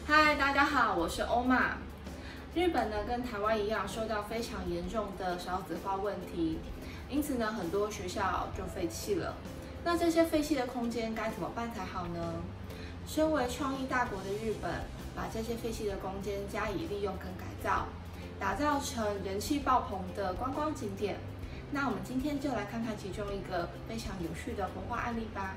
嗨，大家好，我是欧玛。日本呢跟台湾一样，受到非常严重的少子化问题，因此呢，很多学校就废弃了。那这些废弃的空间该怎么办才好呢？身为创意大国的日本，把这些废弃的空间加以利用跟改造，打造成人气爆棚的观光景点。那我们今天就来看看其中一个非常有趣的活化案例吧。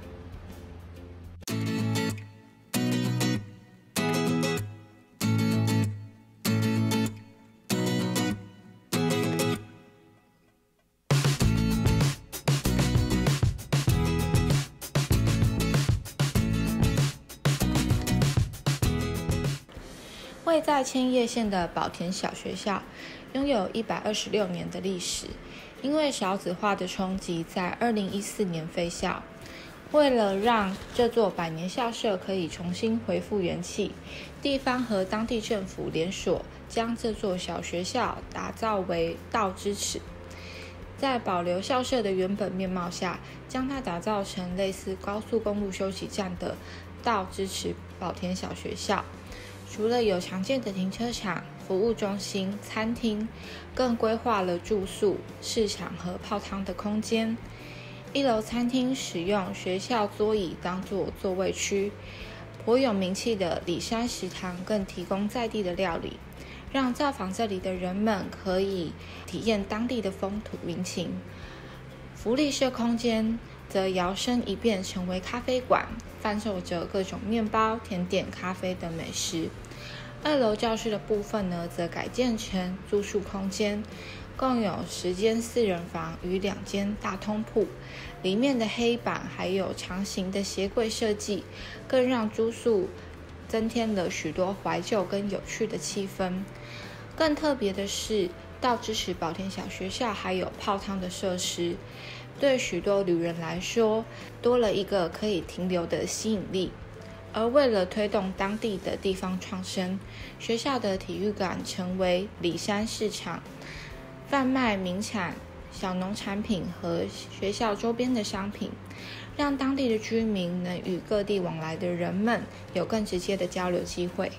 位在千叶县的宝田小学校，拥有126年的历史。因为少子化的冲击，在2014年废校。为了让这座百年校舍可以重新恢复元气，地方和当地政府联手，将这座小学校打造为道之尺。在保留校舍的原本面貌下，将它打造成类似高速公路休息站的道之尺宝田小学校。除了有常见的停车场、服务中心、餐厅，更规划了住宿、市场和泡汤的空间。一楼餐厅使用学校桌椅当作座位区，颇有名气的里山食堂更提供在地的料理，让造访这里的人们可以体验当地的风土民情。福利社空间则摇身一变成为咖啡馆，贩售着各种面包、甜点、咖啡等美食。二楼教室的部分呢，则改建成住宿空间，共有10间4人房与2间大通铺。里面的黑板还有长形的鞋柜设计，更让住宿增添了许多怀旧跟有趣的气氛。更特别的是，道之尺宝田小学校还有泡汤的设施，对许多旅人来说，多了一个可以停留的吸引力。而为了推动当地的地方创生，学校的体育馆成为里山市场，贩卖名产、小农产品和学校周边的商品，让当地的居民能与各地往来的人们有更直接的交流机会。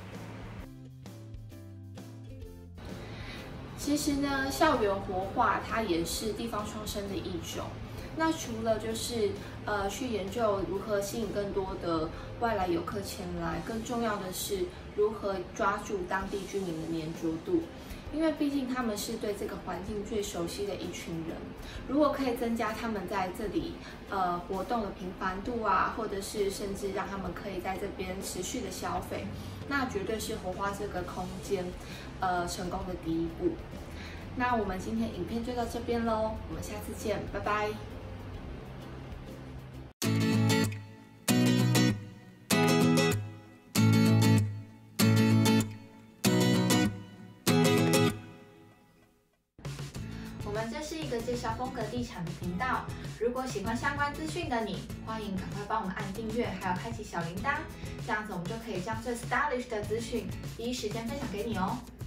其实呢，校园活化它也是地方创生的一种。那除了去研究如何吸引更多的外来游客前来，更重要的是如何抓住当地居民的黏着度，因为毕竟他们是对这个环境最熟悉的一群人。如果可以增加他们在这里活动的频繁度啊，或者是甚至让他们可以在这边持续的消费，那绝对是活化这个空间成功的第一步。那我们今天影片就到这边咯，我们下次见，拜拜。我们这是一个介绍风格地产的频道，如果喜欢相关资讯的你，欢迎赶快帮我们按订阅，还有开启小铃铛，这样子我们就可以将最 stylish 的资讯第一时间分享给你哦。